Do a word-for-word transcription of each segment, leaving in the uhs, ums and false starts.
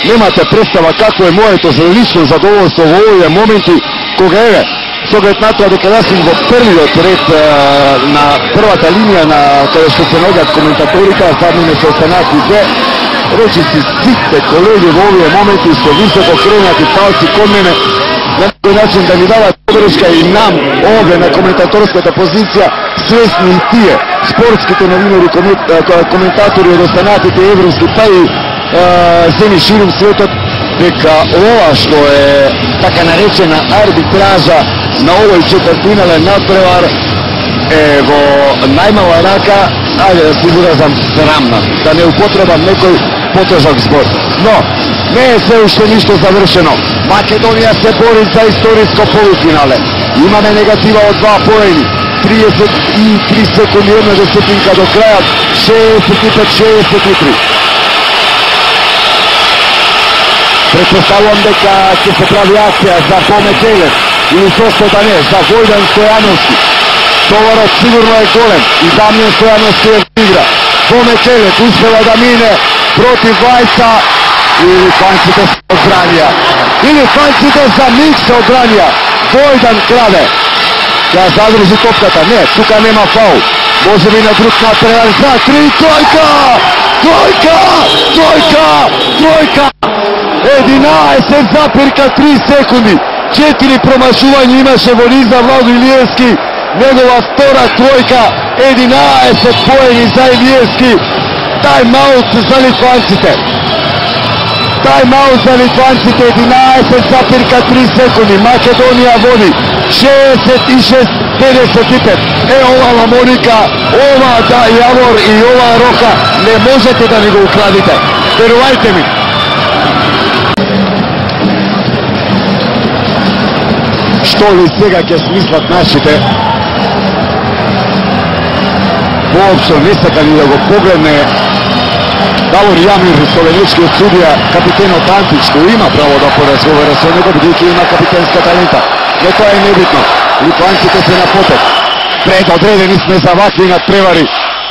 nemate predstava kako je moето lично zadovoljstvo u ovoj momenti koga je s ogled na to дека јас им го првиот ред на првата линија на каде што се наоѓаат коментаторите, а задниме се останати две. Речи си сите колеги во овие моменти со високо кренати палци кон мене, на некој начин да ми дават подршка и нам овде на коментаторската позиција, свесни и тие спортските новинари, коментатори од останатите европски, па и земи ширум светот, дека ова што е така наречена арбитража на овој четвртинален надпревар е во најмала рака, ајде да се изразам, срамна, да не употребам некој потежак збор. Но не е се уште ништо завршено. Македонија се бори за историско полуфинале. Имаме негатива од два поени. триесет и три секунди, една десетинка до крајот, шеесет и пет шеесет и три. Предпоставувам дека ќе се прави акција за Боме Келев или зошто да не, за Војдан Стојановски. Товарот сигурно е голем и Дамјан Стојановски е в игра. Боме Келев успела да мине против Вајца и литванците се одбранија. И литванците за миг се одбранија. Војдан краде. Ја задржи топката. Не, тука нема фаул. Може би на друг натпревар за три, тројка! Тројка! Тројка! Тројка! единаесет запирка три секунди. четири промашувања имаше во низа Владо Илиевски. Негова втора тројка, единаесет поени за Илиевски. Тајм-аут за литванците. Тајм-аут за литванците, единаесет запирка три секунди. Македонија води шеесет и шест педесет и пет. Е, ова ламоника, ова да Јавор и ова Рока не можете да ни го украдите. Верувајте ми. Што ли сега ќе смислат нашите? Воопшто не сака ни да го погледне Давор Јамир, словенечкиот судија, капитенот Антич, кој има право да поразговара со него, бидејќи има капитенска талента. Но тоа е небитно. Литванците се на поток. Предодредени сме за вакви надпревари.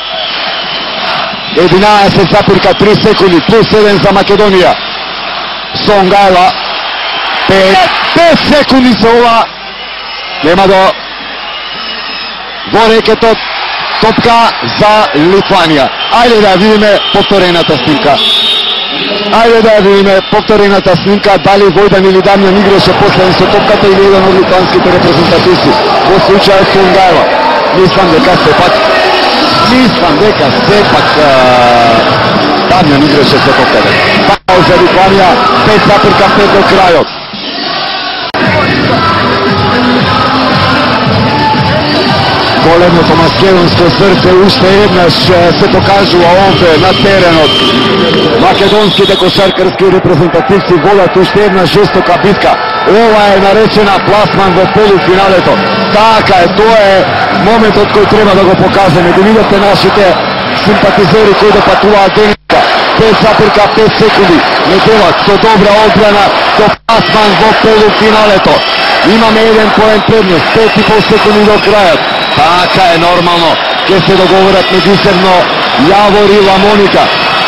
единаесет запирка три секунди, плюс еден за Македонија. Сонгајла. пет секунди се ова. Нема до во рекетот. Топка за Литванија. Ајде да видиме повторената снимка. Ајде да видиме повторената снимка, дали Војдан или Дамјан играше последен со топката или еден од литванските репрезентативци. Во случајот Сонгајла. Мислам дека сепак, мислам дека сепак Дамјан играше со топката. Пауза за Литванија, пет запирка пет до крајот. Големото македонско срце уште еднаш се покажува овде на теренот. Македонските кошаркарски репрезентативци водат уште една жестока битка. Ова е наречена пласман во полуфиналето. Така е, тоа е моментот кој треба да го покажеме. Да видите нашите симпатизери кои да патуваат денеска. пет запирка пет секунди. Летеват со добра одбрана до пласман во полуфиналето. Имаме еден поен предност, пет и пол секунди до крајот. Така е нормално, ќе се договорат меѓусебно Јавор и Ламоника.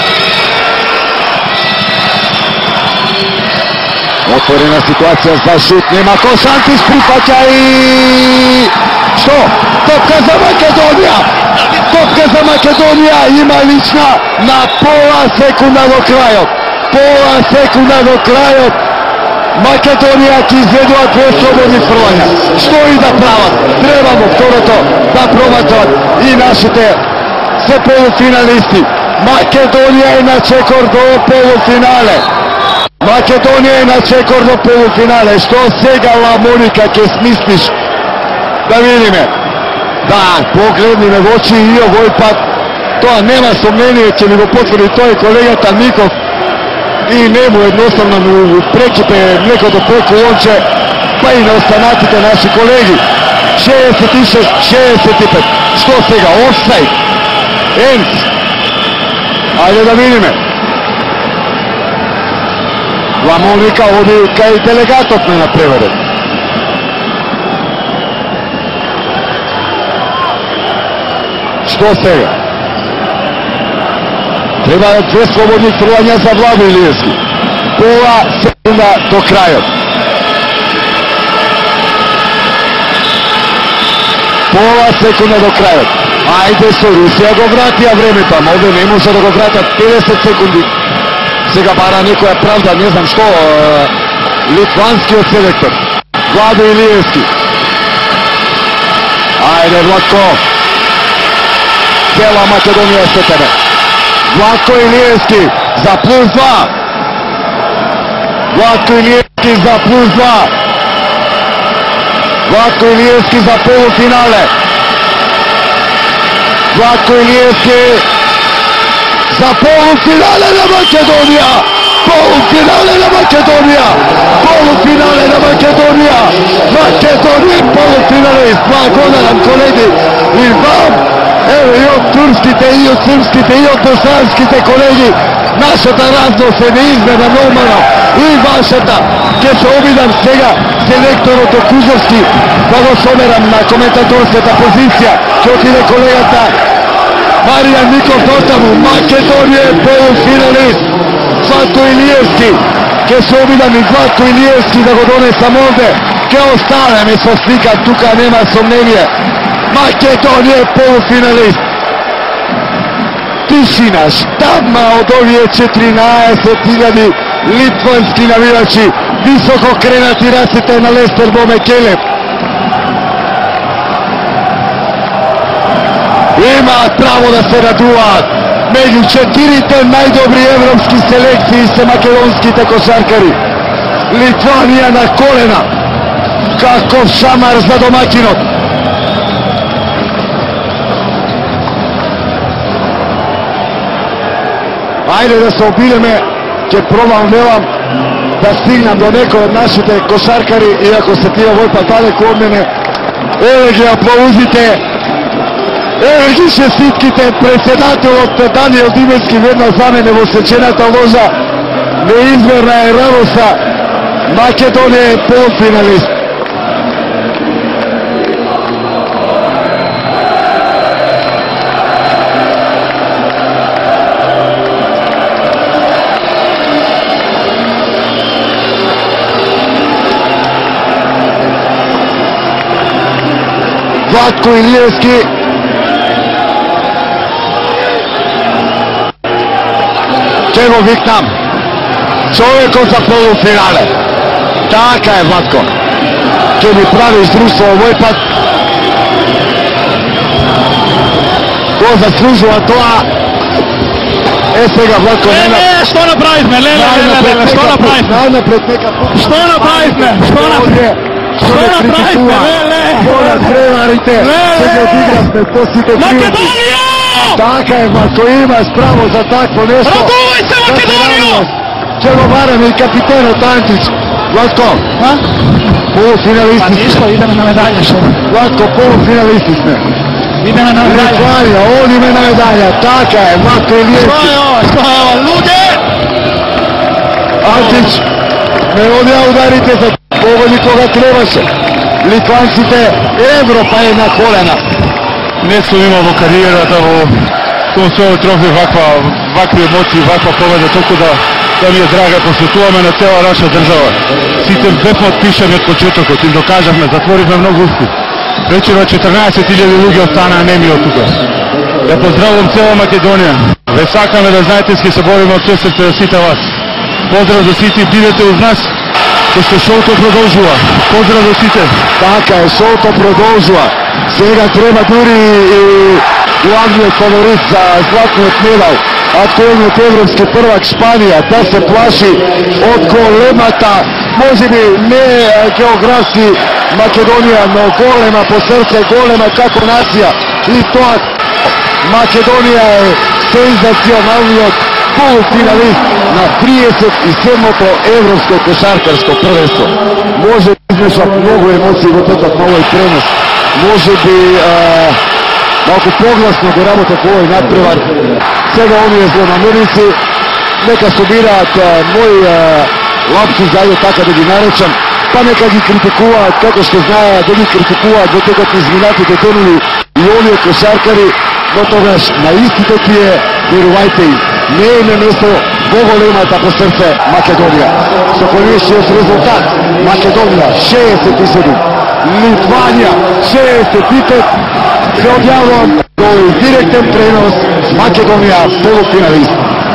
Отворена ситуација за шут, нема кош, Антис прифаќа и... Што? Топка за Македонија! Топка за Македонија, има лична на пола секунда до крајот. Пола секунда до крајот. Македонија ќе изведува две слободни фрлања. Што и да прават? Треба во второто да проматрат и нашите се полуфиналисти. Македонија е на чекор до полуфинале. Македонија е на чекор до полуфинале. Што сега, Ламоника, ќе смислиш? Да видиме. Да, погледниме во очи и овој пат. Тоа нема сомнение, ќе ни го потврди тој колегата Ников. И нему едноставно му прекипе млекото преку лонче, па и на останатите наши колеги. шеесет и шест шеесет и пет. Што сега? Офсайд. Енс. Ајде да видиме. Ламоника оди кај делегатот на надпреварот. Што сега? Треба две слободни фрлања за Владо Илиевски. Pola sekunda do kraja. Pola sekunda do kraja. Ajde su, Rusija go vrati, a vreme tam ovdje ne može da go vrata pedeset sekundi. Сега бара некоја правда, не знам што, литванскиот селектор, Владо Илиевски. Ајде, Владко. Цела Македонија со тебе. Владко Илиевски за плюс два. Владко Илиевски за плюс два. Владко Илиевски за полуфинале. Владко Илиевски за полуфинале на Македонија! Полуфинале на Македонија! Полуфинале на Македонија! Македонија е полуфиналист! Благодарам, колеги, и вам, ево и од турските, и од српските, и од босанските колеги, нашата разност е неизмерна нормална, и вашата. Ке се обидам сега селекторот Кузовски, да го соберам на коментаторската позиција, ке отиде колегата Маријан Ников дотаму. Македонија е полуфиналист. Владко Илиевски. Ке се обидам и Владко Илиевски да го донесам овде. Ке оставаме со слика, тука нема сомнение. Македонија е полуфиналист. Тишина, штабма од овие четиринаесет илјади литвански навивачи. Високо кренати раците на Лестер Бомекелев. Имаат право да се радуваат. Меѓу четирите најдобри европски селекции се македонските кошаркари. Литванија на колена. Каков шамар за домакинот. Ајде да се обидеме, ќе пробам велам да стигнам до некој од нашите кошаркари, иако се тие во пат далеку од мене. Еве ги аплаузите. Еве ги честитките, председателот Даниел Димецки веднаш за мене во свечената ложа. Неизмерна е радоста. Македонија е полуфиналист. Владко Илиевски. Ке го викнам. Човекот за полуфинале. Така е, Владко. Ке ми прави издружство овој пат. Го заслужува тоа. Е сега, Владко, не, не, не, што направивме? Леле, леле, леле, што направивме? Најнапред нека пукнеш. Што направивме? Што направивме? Што направивме? Леле! Хора, тренарите, се ги одигравме по сите криви. Македонија! Така е, Владко, имаш право за такво нешто. Радувај се, Македонија! Ќе го бараме и капитенот Антич. Владко, полуфиналисти Па сме. ништо, идеме на медаља, шо? Владко, полуфиналисти сме. Идеме на медаља. Литванија, одиме на медаља. Така е, Владко Илиевски. Што е ова, што е ова, луѓе? Антич, не одија ударите за погоди кога требаше. Литванците, Европа е на колена. Не сум имал во кариерата во кон својот трофи ваква, вакви емоции, ваква победа, толку да, да ми е драга, посветуваме на цела наша држава. Сите бевме отпишани од почетокот, им докажавме, затворивме многу усти. Вечерва четрнаесет илјади луѓе останаа неми од тука. Да поздравувам цела Македонија. Ве сакаме да знаете, ски се бориме од се срце за сите вас. Поздрав за сите, бидете уз нас, што шоуто продолжува. Поздрав за сите. Така е, шоуто продолжува. Сега треба дури и главниот фаворит за златниот медал, актуелниот европски првак Шпанија, да се плаши од големата, можеби не географски Македонија, но голема по срце, голема како нација. И тоа Македонија е сензационалниот полуфиналист на триесет и седмото европско кошаркарско првенство. Може да измешат многу емоции во текот на овој пренос. Може би а, малку погласно го работат во овој надпревар. Сега оние злонамерници нека собираат а, мои а, лапци, зајде така да ги наречам, па нека ги критикуваат како што знаат да ги критикуваат во текот на изминатите денови и оние кошаркари, но тогаш на истите тие Вирувайте им. Не им е место во големата по срце Македонија. Со конечниот резултат Македонија шеесет и седум, Литванија шеесет и пет. Се одјавувам тој директен пренос Македонија полуфиналист.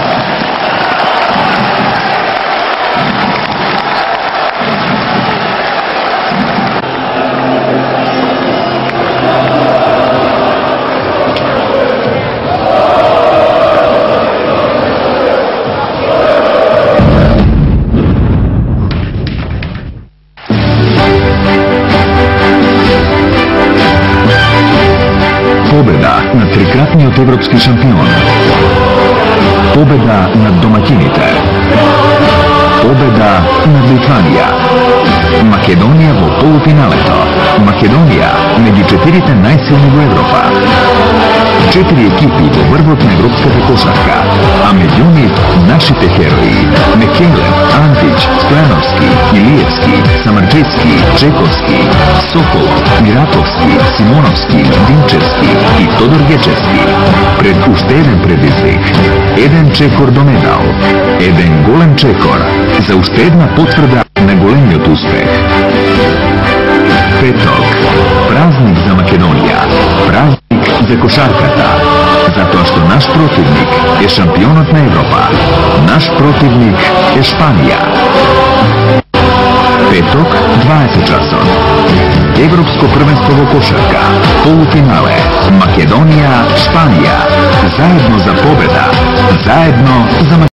Победа над трикратниот европски шампион. Победа над домаќините. Победа над Литванија. Македонија во полуфиналето. Македонија меѓу четирите најсилни во Европа. Четири екипи во врвот на европската кошарка, а меѓу нив нашите херои: Мекелев, Антич, Стојановски, Илиевски, Самарџицки, Чековски, Соколов, Мираковски, Симоновски, Димчевски и Тодор Гечевски. Пред уште еден предизвик. Еден чекор до медал. Еден голем чекор за уште една потврда на големиот успех. Петок. Празник за Македонија. Празник за кошарката. Затоа што наш противник е шампионот на Европа. Наш противник е Шпанија. Петок, дваесет часот. Европско првенство во кошарка. Полуфинале. Македонија, Шпанија. Заедно за победа. Заедно за